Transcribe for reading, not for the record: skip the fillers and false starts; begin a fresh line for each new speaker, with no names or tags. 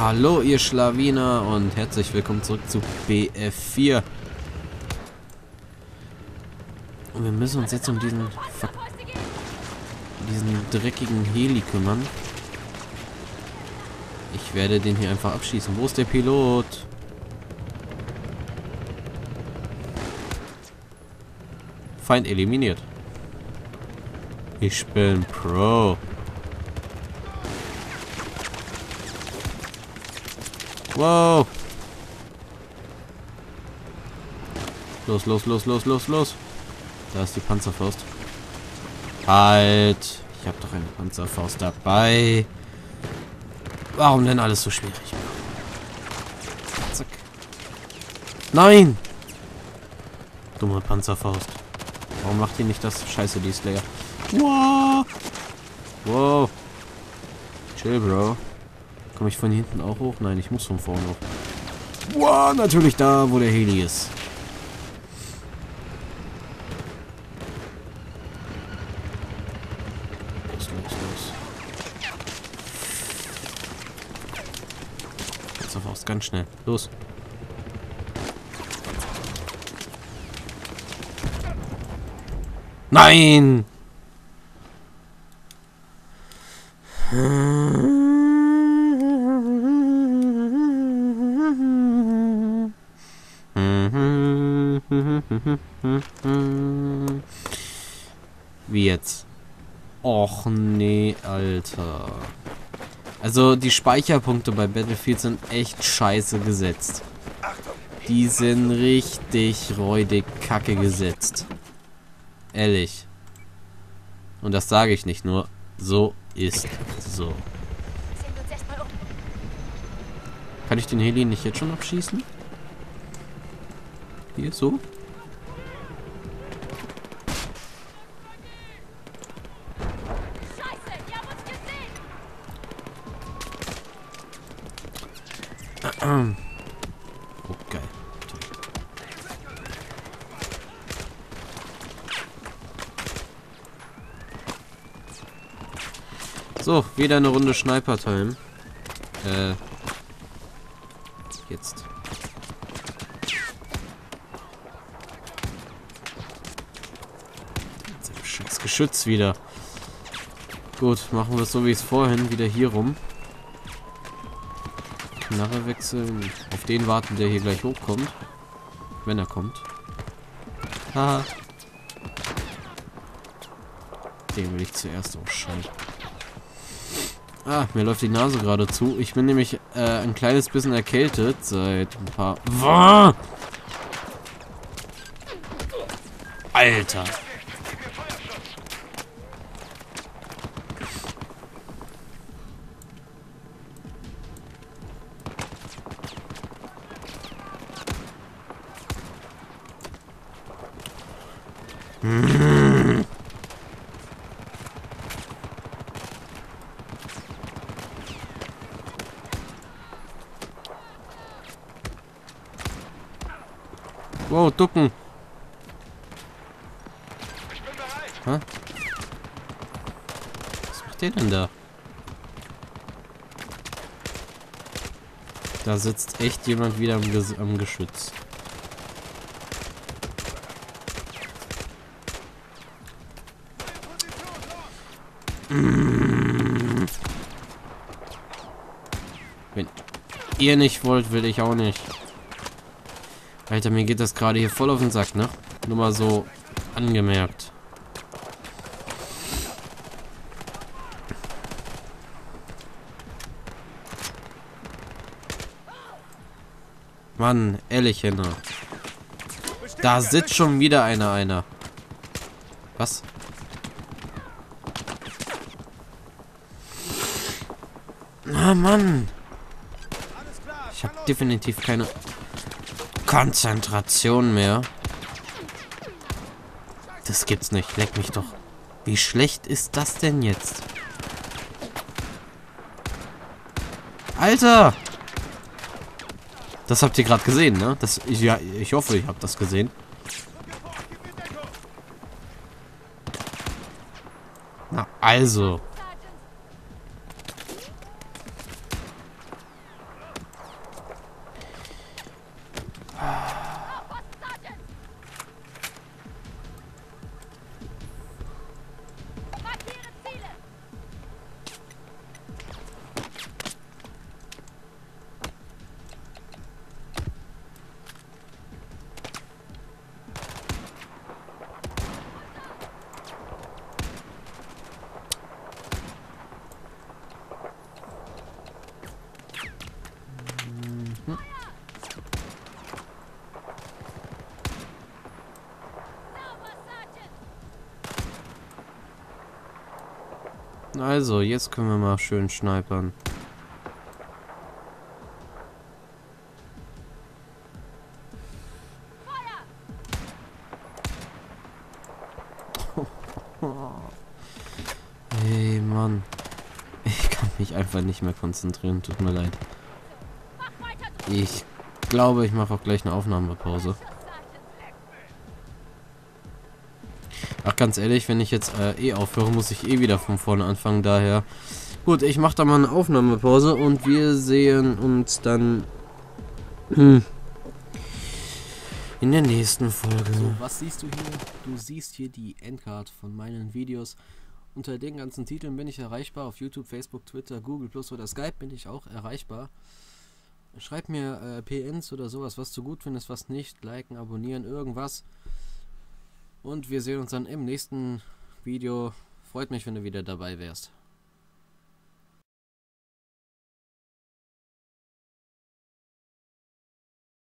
Hallo ihr Schlawiner und herzlich willkommen zurück zu BF4. Und wir müssen uns jetzt um diesen dreckigen Heli kümmern. Ich werde den hier einfach abschießen. Wo ist der Pilot? Feind eliminiert. Ich bin Pro. Wow. Los, los, los, los, los, los. Da ist die Panzerfaust. Halt. Ich habe doch eine Panzerfaust dabei. Warum denn alles so schwierig? Zack. Nein! Dumme Panzerfaust. Warum macht ihr nicht das? Scheiße, die ist leer. Wow. Wow. Chill, Bro. Komme ich von hinten auch hoch? Nein, ich muss von vorne hoch. Wow, natürlich da, wo der Heli ist. Los, los, los. Jetzt auf Faust, ganz schnell. Los. Nein! Wie jetzt? Och nee, Alter. Also die Speicherpunkte bei Battlefield sind echt scheiße gesetzt. Die sind richtig räudig kacke gesetzt. Ehrlich. Und das sage ich nicht nur. So ist so. Kann ich den Heli nicht jetzt schon abschießen? Hier, so? Oh, geil. Toll. So, wieder eine Runde Sniper-Time. Jetzt. Scheiß Geschütz wieder. Gut, machen wir es so wie es vorhin. Wieder hier rum. Knarre wechseln. Auf den warten, der hier gleich hochkommt. Wenn er kommt. Haha. Den will ich zuerst ausschalten. Ah, mir läuft die Nase gerade zu. Ich bin nämlich ein kleines bisschen erkältet seit ein paar... Wow! Alter! Wow, ducken. Hä? Was macht der denn da? Da sitzt echt jemand wieder am Geschütz. Wenn ihr nicht wollt, will ich auch nicht. Alter, mir geht das gerade hier voll auf den Sack, ne? Nur mal so angemerkt. Mann, ehrlich, Henna. Da sitzt schon wieder einer. Was? Ah, Mann. Ich habe definitiv keine Konzentration mehr. Das gibt's nicht. Leck mich doch. Wie schlecht ist das denn jetzt? Alter! Das habt ihr gerade gesehen, ne? Ja, ich hoffe, ihr habt das gesehen. Na, also. Also, jetzt können wir mal schön snipern. Hey, Mann. Ich kann mich einfach nicht mehr konzentrieren. Tut mir leid. Ich glaube, ich mache auch gleich eine Aufnahmepause. Ach, ganz ehrlich, wenn ich jetzt aufhöre, muss ich wieder von vorne anfangen. Daher. Gut, ich mache da mal eine Aufnahmepause und wir sehen uns dann in der nächsten Folge. So, was siehst du hier? Du siehst hier die Endcard von meinen Videos. Unter den ganzen Titeln bin ich erreichbar. Auf YouTube, Facebook, Twitter, Google Plus oder Skype bin ich auch erreichbar. Schreib mir PNs oder sowas, was du gut findest, was nicht. Liken, abonnieren, irgendwas. Und wir sehen uns dann im nächsten Video. Freut mich, wenn du wieder dabei wärst.